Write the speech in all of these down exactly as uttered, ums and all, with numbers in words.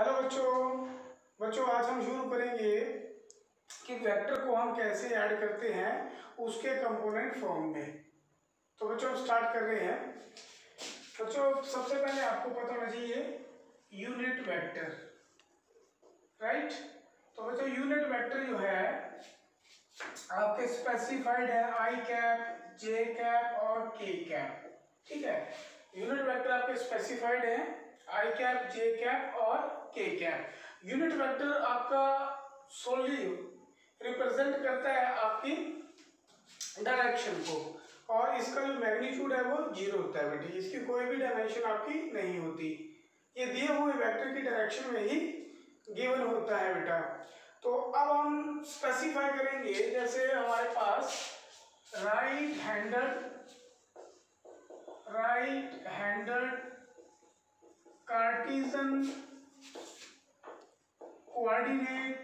Hello बच्चों बच्चों आज हम शुरू करेंगे कि वेक्टर को हम कैसे ऐड करते हैं उसके कंपोनेंट फॉर्म में। तो बच्चों हम स्टार्ट कर रहे हैं। बच्चों सबसे पहले आपको पता होना चाहिए यूनिट वेक्टर, राइट। तो बच्चों यूनिट वेक्टर जो है आपके स्पेसिफाइड है आई कैप, जे कैप और के कैप, ठीक है। यूनिट वेक्टर आपके स्पेसिफाइड है आई कैप, जे कैप और के कैप। यूनिट वेक्टर आपका सोली रिप्रेजेंट करता है आपकी डायरेक्शन को, और इसका जो मैग्नीट्यूड है वो जीरो होता है बेटी, इसकी कोई भी डायमेंशन आपकी नहीं होती, ये दिए हुए वेक्टर की डायरेक्शन में ही गिवन होता है बेटा। तो अब हम स्पेसिफाई करेंगे, जैसे हमारे पास right handed right handed cartesian coordinate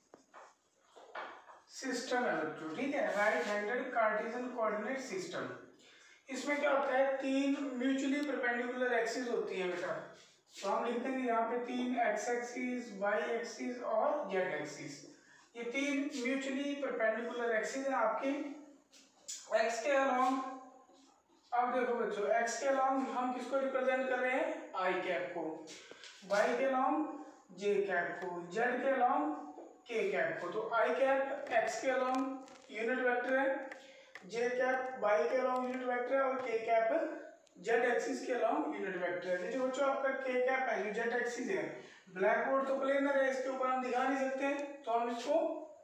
system है बच्चों, ठीक है। Right handed cartesian coordinate system, इसमें क्या होता है, तीन म्यूचुअली परपेंडिकुलर एक्सिस होती है बेटा। तो हम लिखते हैं यहाँ पे तीन एक्स एक्सिस, वाई एक्सिस और जेड एक्सिस। ये तीन म्यूचुअली परपेंडिकुलर एक्सिस है आपकी। एक्स के अलोंग, अब देखो बच्चों, एक्स के अलोंग हम किसको रिप्रेजेंट कर रहे हैं, आई कैप को, वाई के अलोंग जे कैप को, जेड के अलोंग के कैप को। तो आई कैप एक्स के अलोंग यूनिट वेक्टर है, जे कैप वाई के अलोंग यूनिट वेक्टर है और के कैप जेड एक्सिस के अलोंग यूनिट वेक्टर है। जो बच्चों आपका के कैप है, जेड एक्सिस है, ब्लैक बोर्ड तो प्लेनर है, इसके ऊपर हम दिखा नहीं सकते, तो हम इसको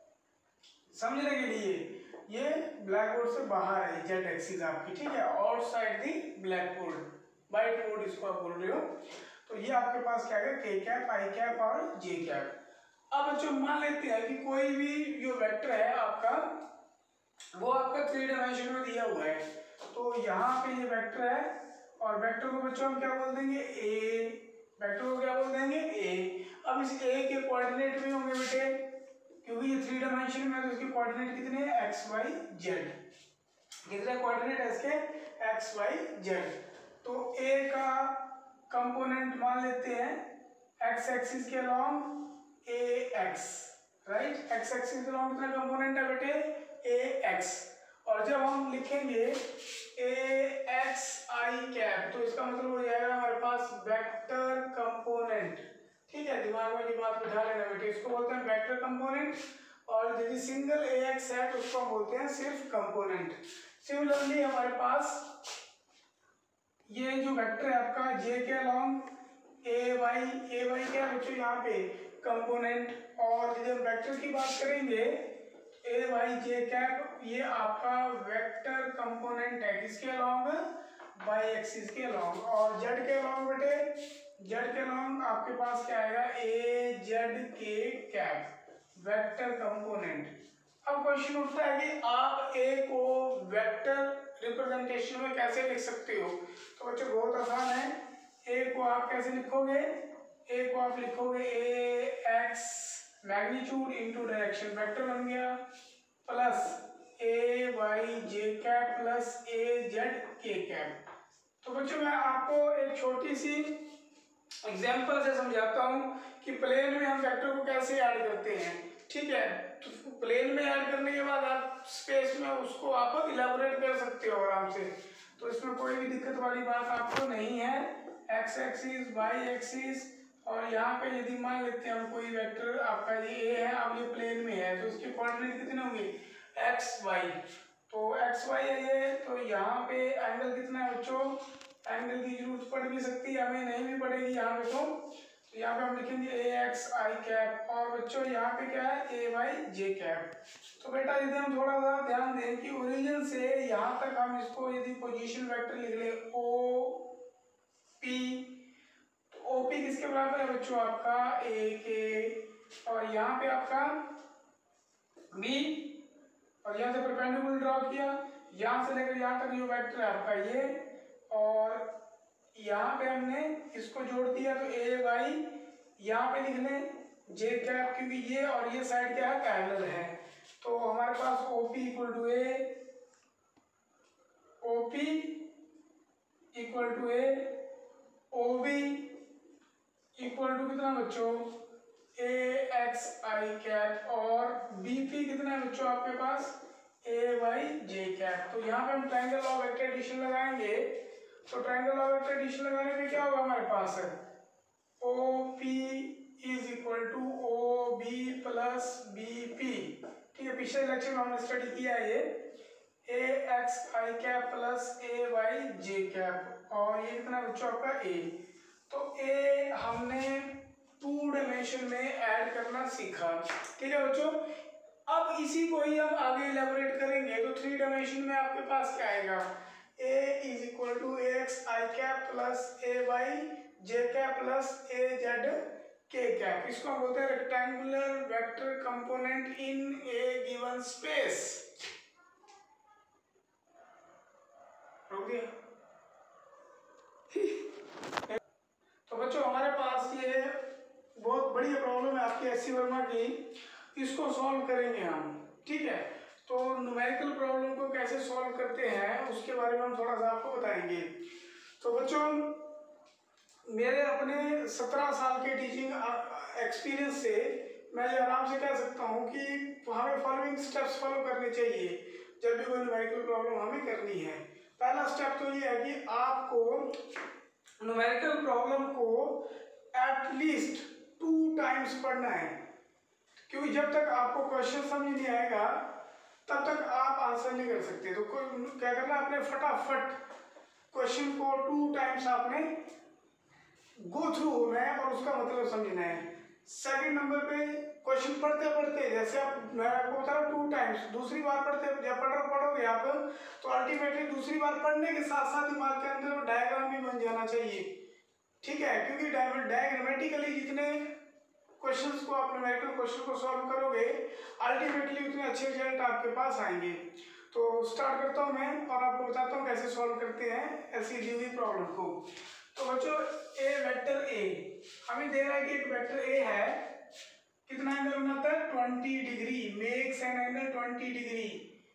समझने के लिए, ये ब्लैक बोर्ड से बाहर है जेड एक्सिस आपकी, ठीक है, outside the black board, white board इसको आप बोल रहे हो। तो ये आपके पास क्या है, के कैप, आई कैप और जे कैप। अब बच्चों मान लेते हैं कि कोई भी जो वेक्टर है आपका वो आपका थ्री डायमेंशन में दिया हुआ है। तो यहाँ पे ये वेक्टर है और वेक्टर को बच्चों हम क्या बोल देंगे, ए। वेक्टर को क्या बोल देंगे, ए। अब इस ए के कोऑर्डिनेट भी होंगे बेटे, क्योंकि ये थ्री डायमेंशन में है, तो इसके कोऑर्डिनेट कितने हैं, एक्स वाई जेड। कितने कोऑर्डिनेट है इसके, एक्स वाई जेड। तो ए का कंपोनेंट मान लेते हैं एक्स एक्सिस के along A X, right. X axis के अलोंग कितना कंपोनेंट है बेटे, ए एक्स। और जब हम लिखेंगे ए एक्स आई कैप, तो इसका मतलब हो जाएगा हमारे पास वेक्टर कंपोनेंट, ठीक है। दिमाग में ये बात बिठा लेना बेटे, इसको बोलते हैं वेक्टर कंपोनेंट, और यदि सिंगल ए एक्स है तो उसको हम बोलते हैं सिर्फ कंपोनेंट। सिमिलरली हमारे पास ये जो वेक्टर है आपका जे के along A Y, A Y क्या है बच्चों यहाँ पे कंपोनेंट, और यदि हम वेक्टर की बात करेंगे ए वाई जे कैप, ये आपका वेक्टर कंपोनेंट है, किसके अलोंग, वाई एक्सिस के अलोंग। और जेड के अलोंग बेटे, जेड के अलोंग आपके पास क्या आएगा, A Z K cap, vector component. अब क्वेश्चन उठता है कि आप ए को वेक्टर रिप्रेजेंटेशन में कैसे लिख सकते हो। तो बच्चों बहुत आसान है, ए को आप कैसे लिखोगे, ए को आप लिखोगे A X magnitude into direction, vector बन गया, plus A Y J cap plus A Z K cap. तो बच्चों मैं आपको एक छोटी सी एग्जांपल से समझाता हूँ कि प्लेन में हम वेक्टर को कैसे ऐड करते हैं, ठीक है। तो प्लेन में ऐड करने के बाद आप स्पेस में उसको आप इलाबोरेट कर सकते हो आराम से, तो इसमें कोई भी दिक्कत वाली बात आपको नहीं है। एक्स एक्सिस, वाई एक्सिस, और यहाँ पे यदि मान लेते हैं हम कोई वेक्टर आपका ये ए है, अब ये प्लेन में है, तो इसके कोऑर्डिनेट कितने होंगे, एक्स वाई। तो एक्स वाई है ये, तो यहाँ पे एंगल कितना है बच्चों, एंगल की जरूरत पड़ भी सकती है, हमें नहीं भी पड़ेगी यहाँ पे। तो, तो यहाँ पे हम लिखेंगे ए एक्स आई कैप, और बच्चों यहाँ पे क्या है, ए वाई जे कैप। तो बेटा यदि हम थोड़ा सा ध्यान दें कि ओरिजिन से यहाँ तक हम इसको यदि पोजीशन वेक्टर लिख ले ओ पी, ओपी किसके बराबर है बच्चों, आपका ए के, और यहाँ पे आपका बी, और यहाँ से परपेंडिकुलर ड्रॉ किया, यहाँ से लेकर यहाँ तक जो वेक्टर है आपका ये, और यहाँ पे हमने इसको जोड़ दिया, तो ए वाई यहाँ पे लिख लें जे कैप, क्योंकि ये और ये साइड क्या है, पैरेलल है। तो हमारे पास OP equal to A, OP equal to A, OB equal to कितना बच्चों ए एक्स आई कैप और बी पी कितना है बच्चों आपके पास ए वाई जे कैप। तो यहाँ पे हम ट्रायंगल ऑफ वेक्टर एडिशन लगाएंगे। तो ट्रायंगल ऑफ वेक्टर एडिशन लगाने पे क्या होगा हमारे पास है O P is equal to O B plus B P. ठीक है, पिछले लेक्चर में हमने स्टडी किया है ये A X I cap plus A Y J cap और ये कितना बच्चों आपका ए। तो ए हमने टू डायमेंशन में ऐड करना सीखा। ठीक है बच्चों, अब इसी को ही हम आगे इलेबोरेट करेंगे। तो थ्री डायमेंशन में आपके पास क्या आएगा a is equal to A X I cap plus A Y J cap plus A Z K cap. इसको हम बोलते हैं rectangular vector component in a given space. तो बच्चों हमारे पास ये बहुत बड़ी प्रॉब्लम है आपकी एस सी वर्मा की, इसको सॉल्व करेंगे हम। ठीक है, तो न्यूमेरिकल प्रॉब्लम को कैसे सॉल्व करते हैं उसके बारे में हम थोड़ा सा आपको बताएंगे। तो बच्चों मेरे अपने सत्रह साल के टीचिंग एक्सपीरियंस से मैं ये आराम से कह सकता हूँ कि हमें फॉलोइंग स्टेप्स फॉलो करने चाहिए जब भी कोई न्यूमेरिकल प्रॉब्लम हमें करनी है। पहला स्टेप तो ये है कि आपको न्यूमेरिकल प्रॉब्लम को एटलीस्ट टू टाइम्स पढ़ना है, क्योंकि जब तक आपको क्वेश्चन समझ नहीं आएगा तब तक आप आंसर नहीं कर सकते। तो क्या करना है, आपने फटाफट क्वेश्चन को टू टाइम्स आपने गो थ्रू होना है और उसका मतलब समझना है। सेकंड नंबर पे क्वेश्चन पढ़ते पढ़ते, जैसे आप मैं आपको बता रहा हूँ टू टाइम्स, दूसरी बार पढ़ते जब पढ़ पढ़ोगे आप तो अल्टीमेटली दूसरी बार पढ़ने के साथ साथ दिमाग के अंदर डायग्राम भी बन जाना चाहिए। ठीक है, क्योंकि डायग्रामेटिकली जितने क्वेश्चंस को आप न्यूमेरिकल क्वेश्चन को सॉल्व करोगे अल्टीमेटली उतने अच्छे रिजल्ट आपके पास आएंगे। तो स्टार्ट करता हूँ मैं और आपको बताता हूँ कैसे सॉल्व करते हैं ऐसी दी हुई प्रॉब्लम को। तो बच्चों ए वेक्टर ए हमें दे रहा है कि एक वेक्टर ए है, कितना एंगल बनाता है twenty degree, makes an angle twenty degree.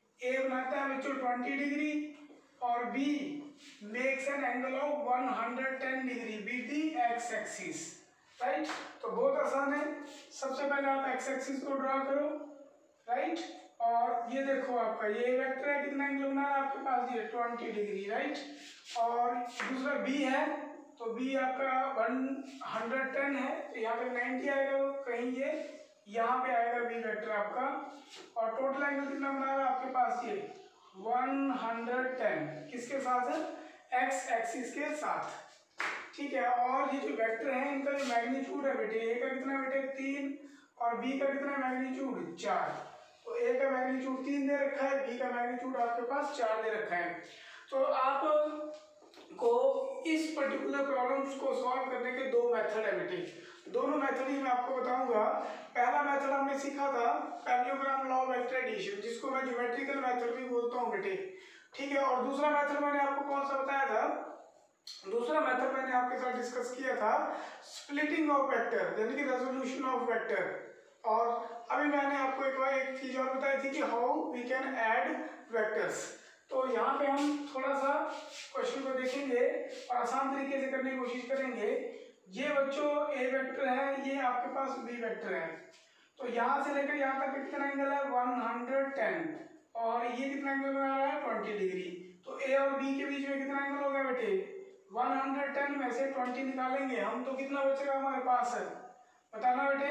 A बनाता है बच्चों ट्वेंटी डिग्री और B makes an angle of one hundred ten degree with the X axis. Right, तो बहुत आसान है। सबसे पहले आप एक्स एक्सिस को ड्रॉ करो। राइट, और ये देखो आपका ये वेक्टर है, कितना एंगल बना है आपके पास ये ट्वेंटी डिग्री। राइट, और दूसरा बी है तो बी आपका वन हंड्रेड टेन है तो यहाँ पे नाइंटी आएगा, कहीं ये यहाँ पे आएगा बी वेक्टर आपका। और टोटल एंगल कितना बना है आपके पास ये वन हंड्रेड टेन, किसके साथ है एक्स एक्सिस के साथ। ठीक है, और ये जो वेक्टर है इनका जो मैग्नीट्यूड है बेटे, ए का कितना बेटे तीन और बी का कितना मैग्नीट्यूड चार। तो ए का मैग्नीट्यूड तीन दे रखा है, बी का मैग्नीट्यूड आपके पास चार दे रखा है। तो आप को इस पर्टिकुलर प्रॉब्लम्स को सॉल्व करने के दो मेथड है बेटे, दोनों मेथड ही मैं आपको बताऊंगा। पहला मेथड हमने सीखा था parallelogram law of vector addition, जिसको मैं ज्योमेट्रिकल मेथड भी बोलता हूँ बेटे। ठीक है, और दूसरा मेथड मैंने आपको कौन सा बताया था, दूसरा मेथड मैंने आपके साथ डिस्कस किया था स्प्लिटिंग ऑफ वेक्टर, यानी कि रेजोल्यूशन ऑफ वेक्टर। और अभी मैंने आपको एक बार एक चीज और बताई थी कि how we can add vectors. तो यहाँ पे हम थोड़ा सा क्वेश्चन को देखेंगे और आसान तरीके से करने की कोशिश करेंगे। ये बच्चों ए वेक्टर है, ये आपके पास बी वेक्टर है। तो यहाँ से लेकर यहाँ तक कितना एंगल है वन हंड्रेड टेन और ये कितना एंगल बना रहा है ट्वेंटी डिग्री। तो ए और बी के बीच में कितना एंगल होगा बेटे वन हंड्रेड टेन में से ट्वेंटी निकालेंगे हम तो कितना बचेगा हमारे पास है, बताना बेटे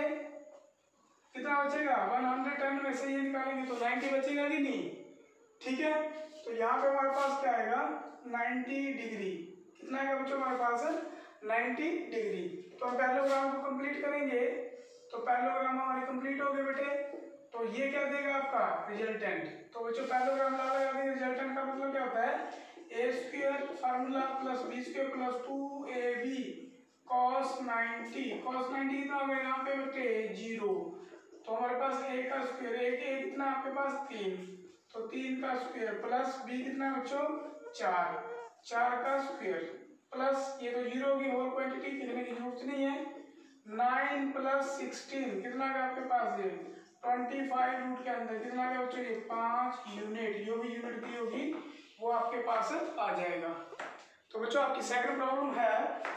कितना बचेगा। वन हंड्रेड टेन में से ये निकालेंगे तो नाइंटी बचेगा कि नहीं। ठीक है, तो यहाँ पे हमारे पास क्या आएगा नाइंटी डिग्री, कितना आएगा बच्चों हमारे पास है नाइंटी डिग्री। तो हम पैरेललोग्राम को कंप्लीट करेंगे तो पैरेललोग्राम हमारे कंप्लीट हो गए बेटे। तो ये क्या देगा आपका रिजल्टेंट। तो बच्चों पैरेललोग्राम ला लगा देंगे, रिजल्टेंट का मतलब क्या होता है A square formula plus B square plus two A B cos ninety. Cos ninety कितना हो गया यहाँ पे बेटे जीरो। तो हमारे पास ए का स्क्वायर, ए के कितना आपके पास तीन, तो तीन का स्क्वायर प्लस बी कितना बच्चों चार, चार का स्क्वायर प्लस ये तो जीरो की होल क्वांटिटी लिखने की जरूरत नहीं है। नाइन प्लस सिक्सटीन कितना है आपके पास ये ट्वेंटी फाइव रूट के अंदर कितना है बच्चों ये पाँच यूनिट, जो भी यूनिट दी होगी वो आपके पास आ जाएगा। तो बच्चों आपकी सेकंड प्रॉब्लम है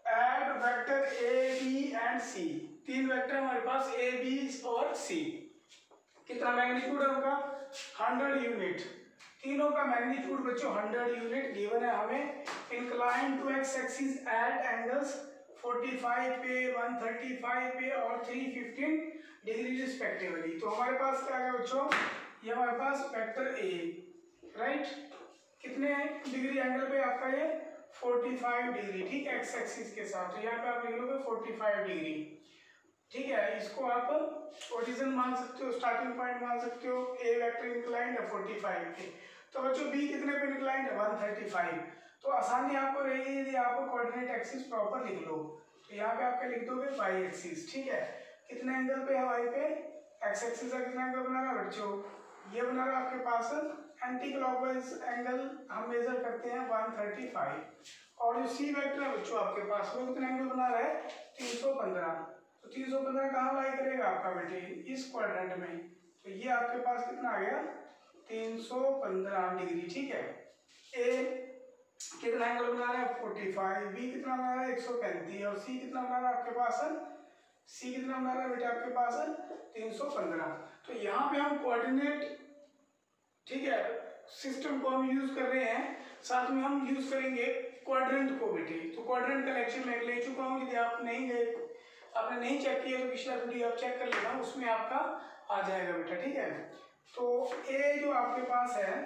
add vector A B and C, तीन वेक्टर हमारे पास ए बी और सी। कितना मैग्नीट्यूड है उनका? Hundred unit. तीनों का मैग्नीट्यूड बच्चों हंड्रेड यूनिट गिवन है हमें। Incline to x axis at angles forty five पे, वन थर्टी फाइव पे और थ्री फिफ्टीन डिग्री रिस्पेक्टिवली। तो हमारे पास क्या है बच्चों? ये हमारे पास वेक्टर ए, राइट, कितने डिग्री एंगल पे आपका ये? फोर्टी फाइव डिग्री, ठीक है, एक्स एक्सिस के साथ। तो यहाँ पे आप लिख लोगे फोर्टी फाइव डिग्री, ठीक है। इसको आप ओरिजिन मान सकते हो, स्टार्टिंग पॉइंट मान सकते हो। ए वेक्टर इंक्लाइंड है फोर्टी फाइव पे, तो बच्चों बी कितने पे इंक्लाइंड है? One thirty five. तो आसानी आपको रहेगी यदि आपको कोऑर्डिनेट एक्सिस प्रॉपर लिख लो, तो यहाँ पे आपके लिख दोगे वाई एक्सिस, ठीक है। कितने एंगल पे है वाई पे? एक्स एक्सिस का कितना एंगल बना रहा है बच्चों? ये बना रहा है आपके पास एंटी क्लॉकवाइज एंगल, हम मेजर करते हैं वन थर्टी फाइव। और जो सी वेक्टर है बच्चों आपके पास, वो कितना एंगल बना रहा है? तीन सौ पंद्रह। तो तीन सौ पंद्रह कहाँ लाई करेगा आपका बेटे? इस क्वाड्रेंट में। तो ये आपके पास कितना आ गया? तीन सौ पंद्रह डिग्री, ठीक है। ए कितना एंगल बना रहा है? Forty five. बी कितना बना रहा है? एक सौ पैंतीस। और सी कितना बना रहा है आपके पास? सी कितना बना रहा है बेटा आपके पास? तीन सौ पंद्रह। तो यहाँ पे हम कोऑर्डिनेट, ठीक है, सिस्टम को हम यूज कर रहे हैं, साथ में हम यूज करेंगे क्वाड्रेंट को बेटे। तो क्वाड्रेंट का लेक्चर मैं ले चुका हूँ, यदि आप नहीं गए, आपने नहीं चेक किया तो पिछला वीडियो आप चेक कर लेना, उसमें आपका आ जाएगा बेटा, ठीक है। तो ए जो आपके पास है,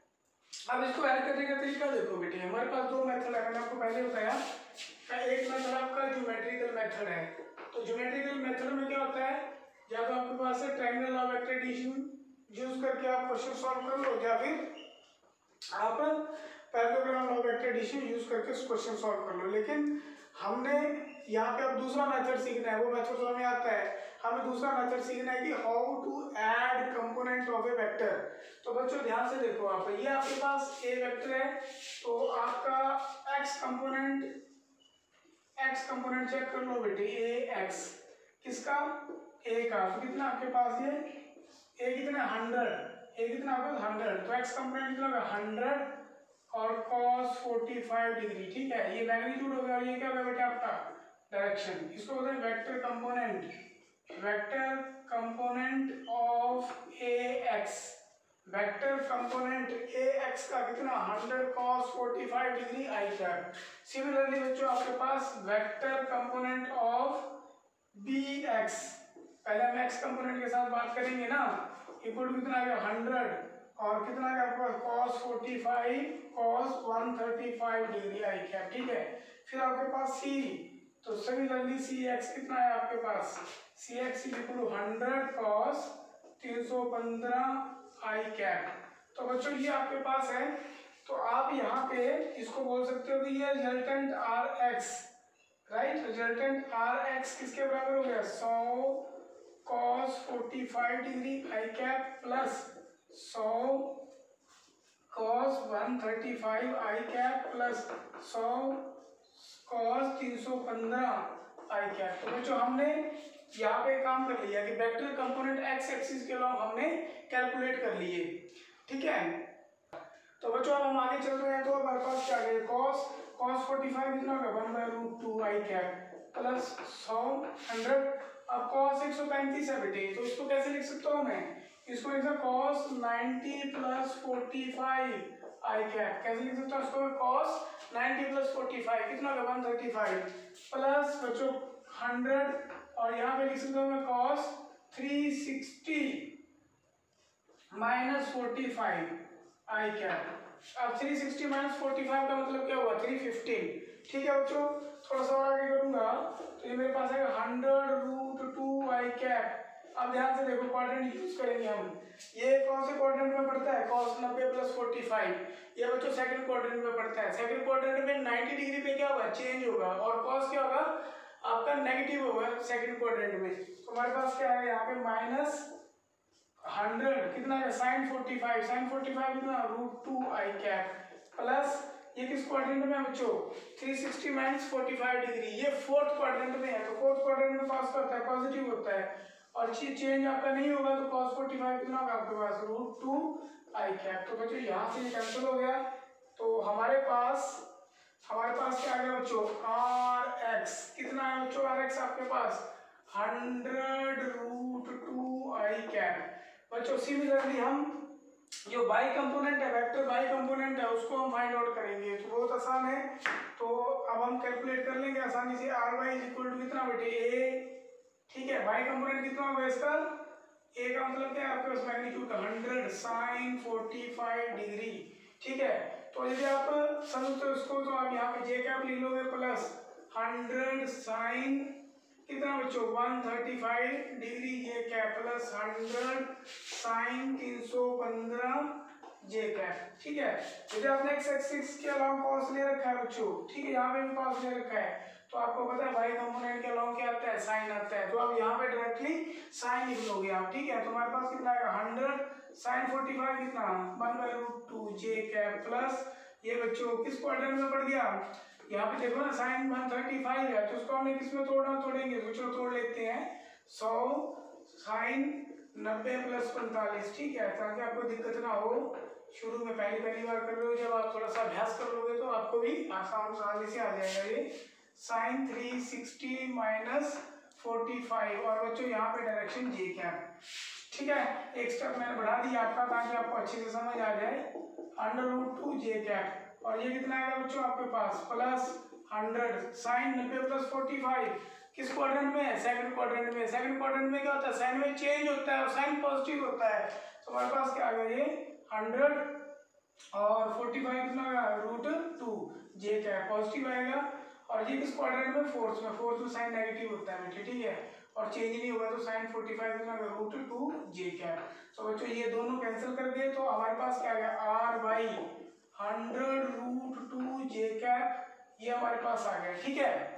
अब इसको ऐड करने का तरीका देखो बेटे। हमारे पास दो मेथड है, मैंने आपको पहले बताया। एक मेथड आपका ज्योमेट्रिकल मेथड है। तो ज्योमेट्रिकल मेथड में क्या होता है? या तो आपके पास है triangle law of addition use करके आप क्वेश्चन सॉल्व कर लो, या फिर आप parallelogram law of addition use करके क्वेश्चन सॉल्व कर लो। लेकिन हमने यहाँ पे अब दूसरा मेथड सीखना है, वो मेथड तो हमें आता है। हमें दूसरा मेथड सीखना है कि how to add component of a vector. तो बच्चों ध्यान से देखो, आप ये आपके पास ए वेक्टर है, तो आपका x component, x component check कर लो बेटे। ए एक्स किसका? ए का। तो कितना आपके पास ये ए कितना? हंड्रेड। ए कितना आपका? हंड्रेड। तो एक्स कंपोनेंट कितना होगा? हंड्रेड और cos फोर्टी फाइव डिग्री, ठीक है। ये मैग्नीट्यूड हो गया और ये क्या होगा बेटा आपका? डायरेक्शन। इसको बोलते हैं vector component, vector component of A x. Vector component A x का कितना? Hundred cos forty five degree i cap. Similarly बच्चों आपके पास vector component of B x, पहले हम एक्स कंपोनेंट के साथ बात करेंगे ना, इक्वल टू कितना आ गया? हंड्रेड और कितना आ गया आपके पास? cos forty five cos one thirty five degree i cap, ठीक है। फिर आपके पास सी, तो सिमिलरली सी एक्स कितना है आपके पास? C x equal to hundred cos तीन सौ पंद्रह आई कैप। तो बच्चों ये आपके पास है। तो आप यहाँ पे इसको बोल सकते हो कि ये resultant R x, right, resultant R x किसके बराबर हो गया? सौ cos forty five degree i cap plus सौ cos one thirty five i cap plus सौ cos तीन सौ पंद्रह आई कैप। तो बच्चों हमने यहाँ पे काम कर लिया कि वेक्टर कंपोनेंट एक्स एक्सिस के लॉन्ग हमने कैलकुलेट कर लिए, ठीक है। तो बच्चों अब हम आगे चल रहे हैं। तो हमारे पास क्या है? cos cos फोर्टी फाइव कितना होगा? One by root two i cap plus सौ हंड्रेड। अब cos एक सौ पैंतीस है बेटे, तो इसको कैसे लिख सकता हूँ मैं? इसको लिख सकता हूँ cos ninety plus forty five i cap. कैसे लिख सकता हूँ इसको? cos ninety plus forty five कितना होगा? वन थर्टी फाइव प्लस बच्चों हंड्रेड, और यहाँ पे लिख सकता हूँ मैं cos three sixty minus forty five i cap. अब three sixty minus forty five का मतलब क्या हुआ? थ्री फिफ्टीन, ठीक है बच्चों। थोड़ा सा आगे करूंगा तो ये मेरे पास है hundred root two i cap. अब ध्यान से देखो, क्वाड्रेंट यूज करेंगे हम। ये कौन से क्वाड्रेंट में पड़ता है? cos नब्बे प्लस फोर्टी फाइव। ये बच्चों सेकंड क्वाड्रेंट में पड़ता है। सेकंड क्वाड्रेंट में नाइंटी डिग्री पे क्या होगा? चेंज होगा, और cos क्या होगा आपका? नेगेटिव होगा सेकंड क्वाड्रेंट में। तो हमारे पास क्या है यहाँ पे? माइनस हंड्रेड कितना है? Sine forty five, sine forty five कितना? Root two i cap plus ये किस क्वाड्रेंट में है बच्चों? Three sixty minus forty five degree. ये फोर्थ क्वाड्रेंट में है, तो फोर्थ क्वाड्रेंट में cos होता है, पॉजिटिव होता है, और चेंज आपका नहीं होगा, तो cos फोर्टी फाइव कितना होगा आपके पास? Root two i cap. तो बच्चों यहाँ से ये कैंसिल हो गया। तो हमारे पास हमारे पास क्या आ गया बच्चों, आर एक्स। कितना है बच्चों आर एक्स आपके पास, hundred root two i cap. बच्चों सिमिलरली हम जो बाई कंपोनेंट है, वेक्टर बाई कंपोनेंट है, उसको हम फाइंड आउट करेंगे। तो बहुत आसान है, तो अब हम कैलकुलेट कर लेंगे आसानी से। R y is equal to कितना बेटे, ए। ठीक है, बाई कंपोनेंट कितना होगा इसका, ए का मतलब क्या है आपके पास मैग्नीट्यूड का hundred sine forty five degree. ठीक है, तो यदि आप समझते हो इसको तो आप यहाँ पे जे कैप लिख लोगे प्लस हंड्रेड साइन कितना बच्चों one thirty five degree j cap plus hundred sine तीन सौ पंद्रह जे कैप। ठीक है, यदि आपने एक्स एक्सिस के अलावा कॉस ले रखा है बच्चों, ठीक है, यहाँ पे भी कॉस ले रखा है, तो आपको पता है वाई कंपोनेंट के अलावा क्या आता है, साइन आता है। तो आप यहाँ पे डायरेक्टली साइन लिख लोगे आप। ठीक है, तो हमारे पास कितना आएगा, हंड्रेड साइन फोर्टी फाइव कितना one by root two j cap plus ये बच्चों किस क्वाड्रेंट में पड़ गया, यहाँ पे देखो ना साइन वन थर्टी फाइव है, तो उसको हमने किस में तोड़ना, तोड़ेंगे तो चलो तोड़ लेते हैं, सौ साइन नब्बे प्लस पैंतालीस। ठीक है, ताकि आपको दिक्कत ना हो, शुरू में पहली पहली बार कर रहे हो, जब आप थोड़ा सा अभ्यास कर लोगे तो आपको भी आसान आसानी से आ जाएगा। ये sine three sixty minus forty five और बच्चों यहाँ पे डायरेक्शन जे कैप। ठीक है, एक स्टेप मैंने बढ़ा दिया आपका ताकि आपको अच्छे से समझ आ जाए, under root two j cap. और ये कितना आएगा बच्चों आपके पास, प्लस हंड्रेड साइन नब्बे प्लस फोर्टी फाइव किस क्वाड्रेंट में है, सेकंड क्वाड्रेंट में। सेकंड क्वाड्रेंट में क्या होता है, साइन में चेंज होता है और साइन पॉजिटिव होता है। तो हमारे पास क्या आ गया, ये हंड्रेड और फोर्टी फाइव कितना आएगा, root two j cap positive आएगा। और ये किस क्वाड्रेंट में, फोर्थ में। फोर्थ में साइन नेगेटिव होता है बेटे। ठीक है, और चेंज नहीं होगा तो साइन फोर्टी फाइव कितना आएगा, रूट टू जे कैप। तो बच्चों ये दोनों कैंसिल कर दिए, तो हमारे पास क्या आ गया, R y hundred root two j cap, ये हमारे पास आ गया। ठीक है,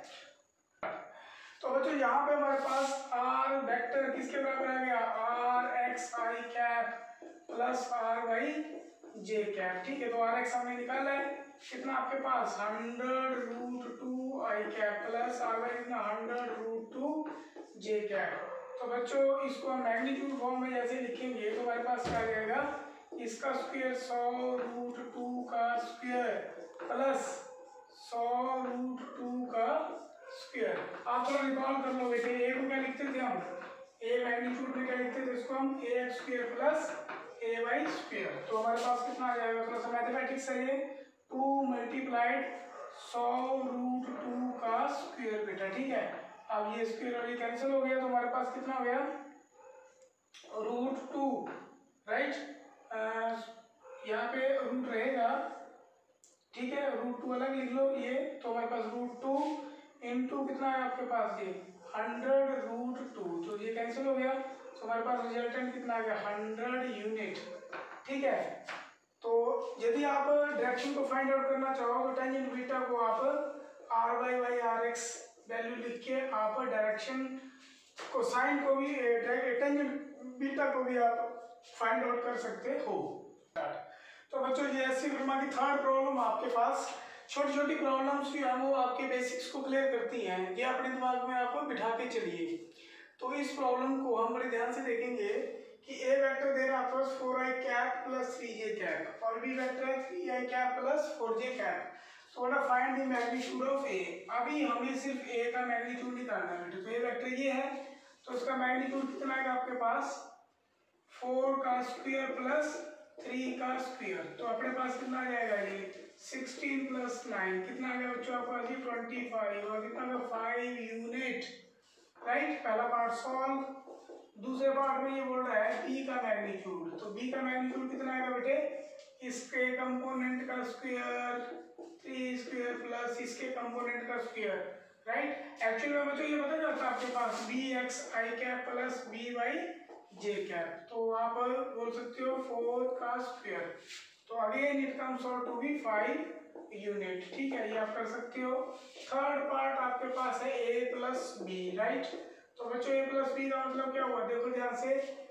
तो बच्चों यहाँ पे हमारे पास आर वेक्टर किसके बराबर आ गया, आर एक्स आई कैप प्लस आर वाई जे कैप। ठीक है, तो आर एक्स हमने निकाला है कितना आपके पास, hundred root two i cap plus R y कितना hundred root two j cap. तो बच्चों इसको हम मैग्नीट्यूड फॉर्म में जैसे लिखेंगे तो हमारे पास क्या आ जाएगा, इसका स्क्वायर सौ रूट टू का स्क्वायर प्लस सौ रूट टू का स्क्वायर। आप थोड़ा रिकॉल कर लो बेटे, ए को क्या लिखते थे हम, ए मैग्नीट्यूड में क्या लिखते थे, इसको हम A x square plus A y square. तो हमारे पास कितना आ जाएगा, थोड़ा सा मैथमेटिक्स है ये, टू मल्टीप्लाइड सौ रूट टू का स्क्वायर बेटा। ठीक है, अब ये स्क्वायर और ये कैंसिल हो गया, तो हमारे पास कितना हो गया, रूट टू राइट, यहाँ पे रूट रहेगा। ठीक है, रूट टू अलग लिख लो ये, तो हमारे पास रूट टू इंटू कितना है आपके पास, ये हंड्रेड रूट टू, तो ये कैंसिल हो गया, तो हमारे पास रिजल्टेंट कितना आ गया, हंड्रेड यूनिट। ठीक है, तो यदि आप डायरेक्शन को फाइंड आउट करना चाहो तो टेंजेंट बीटा को आप R y by R x value लिख के आप डायरेक्शन को, साइन को भी, टेंजेंट बीटा को भी आप फाइंड आउट कर सकते हो। तो बच्चों ये एससी वर्मा की थर्ड प्रॉब्लम आपके पास, छोटी छोटी प्रॉब्लम्स भी हैं वो आपके बेसिक्स को क्लियर करती हैं, ये अपने दिमाग में आप बिठा के चलिए। तो इस प्रॉब्लम को हम बड़े ध्यान से देखेंगे कि ए वेक्टर दे रहा है आपके पास four i cap plus three j cap और बी वेक्टर है three i cap plus four j cap. तो what are find the magnitude of A. अभी हमें सिर्फ ए का मैग्नीट्यूड निकालना है बेटे। तो ए वेक्टर ये है, तो इसका मैग्नीट्यूड कितना आएगा आपके पास, फोर का स्क्वायर प्लस थ्री का स्क्वायर। तो अपने पास कितना आ जाएगा, ये सिक्सटीन प्लस नाइन कितना आ गया बच्चों आपके पास, ये ट्वेंटी फाइव और कितना आ फाइव यूनिट राइट। पहला पार्ट सॉल्व। दूसरे पार्ट में ये बोल रहा है बी का मैग्नीट्यूड, तो बी का मैग्नीट्यूड कितना आएगा बेटे, इसके कंपोनेंट का स्क्वायर थ्री स्क्वायर प्लस इसके कंपोनेंट का स्क्वायर राइट। एक्चुअली में बच्चों ये पता चलता है आपके पास बी एक्स आई कैप प्लस बी वाई जे कैप, तो आप बोल सकते हो फोर का स्क्वायर। तो again it comes out to be five unit. ठीक है, ये आप कर सकते हो। थर्ड पार्ट आपके पास है ए प्लस बी राइट। तो बच्चों ए प्लस बी का मतलब क्या हुआ, देखो ध्यान से,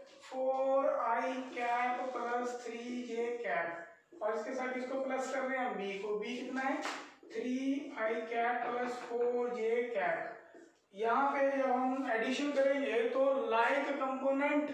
four i cap plus three j cap और इसके साथ इसको प्लस कर रहे हैं हम बी को, बी कितना है three i cap plus four j cap. यहाँ पे जब हम एडिशन करेंगे तो like component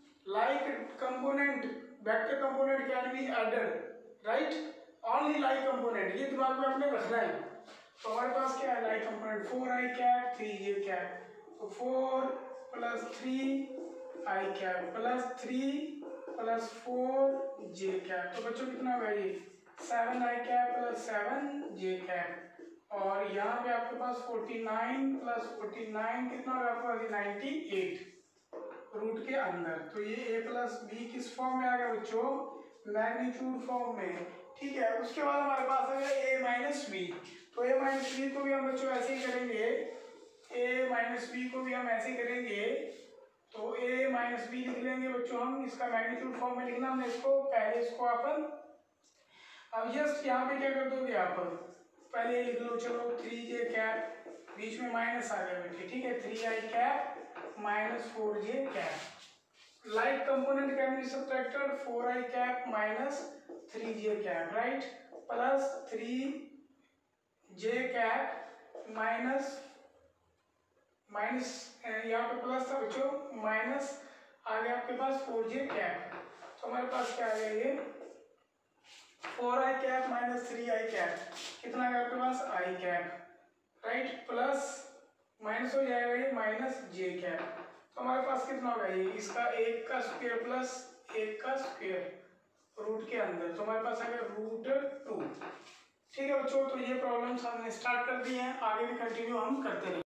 like component vector component can be added right, only like component, ये दिमाग में आपने रखना है। तो हमारे पास क्या है, i component four i cap three j cap, तो four plus three i cap plus three plus four j cap, तो बच्चों कितना होगा ये seven i cap plus seven j cap, और यहाँ पे आपके पास forty nine plus forty nine कितना होगा आपके पास नाइन्टी एट रूट के अंदर। तो ये a प्लस बी किस फॉर्म में आ गया बच्चों, मैग्नीट्यूड फॉर्म में, ठीक है। उसके बाद हमारे पास आ गया a माइनस बी, तो a माइनस बी को भी हम बच्चों ऐसे ही करेंगे, a माइनस बी को भी हम ऐसे करेंगे, तो a माइनस बी लिख लेंगे बच्चों हम, इसका मैग्नीट्यूड फॉर्म में लिखना हमने इसको, पहले इसको अपन, अब जस्ट यहाँ पे क्या कर दोगे आप, पहले लिख लो चलो थ्री जे कैप, बीच में माइनस आ गया बेटे, ठीक है, three i cap minus four j cap, like component can be subtracted, four i cap minus three j cap, right, plus three j cap minus minus यहाँ पे प्लस था बच्चों, minus आ गया आपके पास फोर जे कैप, तो हमारे पास क्या आ गया ये four i cap minus three i cap, कितना आ गया आपके पास i cap, right, plus minus हो जाएगा ये माइनस जे कैप, तो हमारे पास कितना होगा ये, इसका एक का स्क्वायर प्लस एक का स्क्वायर रूट के अंदर, तो हमारे पास आ गया रूट टू। ठीक है बच्चों, तो ये प्रॉब्लम्स हमने स्टार्ट कर दी हैं, आगे भी कंटिन्यू हम करते रहेंगे।